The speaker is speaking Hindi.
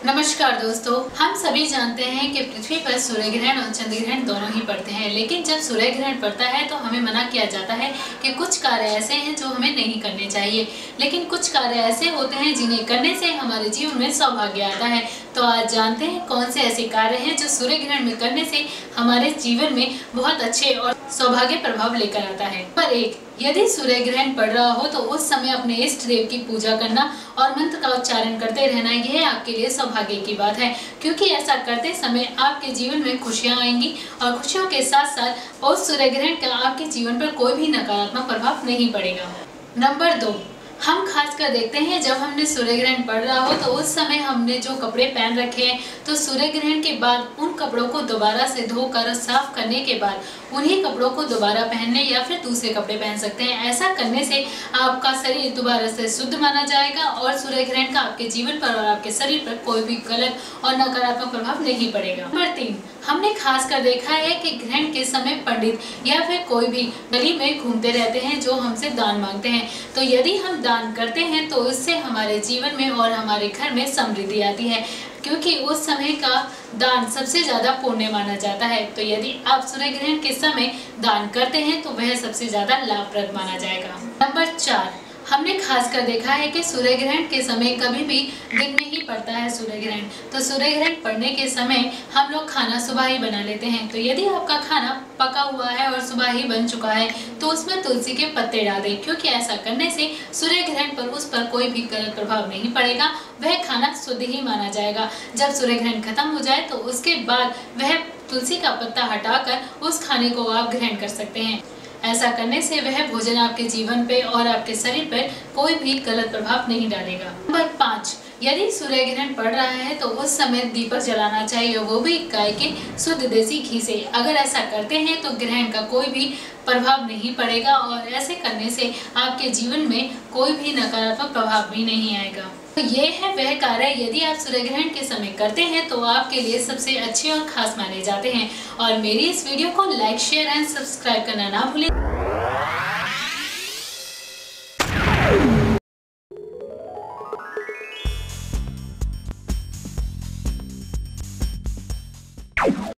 नमस्कार दोस्तों, हम सभी जानते हैं कि पृथ्वी पर सूर्य ग्रहण और चंद्र ग्रहण दोनों ही पड़ते हैं। लेकिन जब सूर्य ग्रहण पड़ता है तो हमें मना किया जाता है कि कुछ कार्य ऐसे हैं जो हमें नहीं करने चाहिए, लेकिन कुछ कार्य ऐसे होते हैं जिन्हें करने से हमारे जीवन में सौभाग्य आता है। तो आज जानते हैं कौन से ऐसे कार्य हैं जो सूर्य ग्रहण में करने से हमारे जीवन में बहुत अच्छे और सौभाग्य प्रभाव लेकर आता है। पर एक, यदि सूर्य ग्रहण पड़ रहा हो तो उस समय अपने इष्ट देव की पूजा करना और मंत्र का उच्चारण करते रहना, यह आपके लिए सौभाग्य की बात है, क्योंकि ऐसा करते समय आपके जीवन में खुशियां आएंगी और खुशियों के साथ साथ उस सूर्य ग्रहण का आपके जीवन पर कोई भी नकारात्मक प्रभाव नहीं पड़ेगा। नंबर 2, हम खासकर देखते हैं जब हमने सूर्य ग्रहण पड़ रहा हो तो उस समय हमने जो कपड़े पहन रखे हैं तो सूर्य ग्रहण के बाद उन कपड़ों को दोबारा से धोकर साफ करने के बाद उन्हीं कपड़ों को दोबारा पहनने या फिर दूसरे कपड़े पहन सकते हैं। ऐसा करने से आपका शरीर दोबारा से शुद्ध माना जाएगा और सूर्य ग्रहण का आपके जीवन पर और आपके शरीर पर कोई भी गलत और नकारात्मक प्रभाव नहीं पड़ेगा। नंबर 3, हमने खासकर देखा है कि ग्रहण के समय पंडित या फिर कोई भी गली में घूमते रहते हैं जो हमसे दान मांगते हैं। तो यदि हम दान करते हैं तो इससे हमारे जीवन में और हमारे घर में समृद्धि आती है, क्योंकि उस समय का दान सबसे ज्यादा पुण्य माना जाता है। तो यदि आप सूर्य ग्रहण के समय दान करते हैं तो वह सबसे ज्यादा लाभप्रद माना जाएगा। नंबर 4, हमने खासकर देखा है कि सूर्य ग्रहण के समय कभी भी दिन में ही पड़ता है सूर्य ग्रहण। तो सूर्य ग्रहण पड़ने के समय हम लोग खाना सुबह ही बना लेते हैं। तो यदि आपका खाना पका हुआ है और सुबह ही बन चुका है तो उसमें तुलसी के पत्ते डाल दें, क्योंकि ऐसा करने से सूर्य ग्रहण पर उस पर कोई भी गलत प्रभाव नहीं पड़ेगा, वह खाना शुद्ध ही माना जाएगा। जब सूर्य ग्रहण खत्म हो जाए तो उसके बाद वह तुलसी का पत्ता हटाकर उस खाने को आप ग्रहण कर सकते हैं। ऐसा करने से वह भोजन आपके जीवन पे और आपके शरीर पर कोई भी गलत प्रभाव नहीं डालेगा। नंबर 5, यदि सूर्य ग्रहण पड़ रहा है तो उस समय दीपक जलाना चाहिए, वो भी गाय के शुद्ध देसी घी से। अगर ऐसा करते हैं तो ग्रहण का कोई भी प्रभाव नहीं पड़ेगा और ऐसे करने से आपके जीवन में कोई भी नकारात्मक प्रभाव भी नहीं आएगा। तो ये है वह कार्य यदि आप सूर्य ग्रहण के समय करते हैं तो आपके लिए सबसे अच्छे और खास माने जाते हैं। और मेरी इस वीडियो को लाइक, शेयर एंड सब्सक्राइब करना ना भूलें।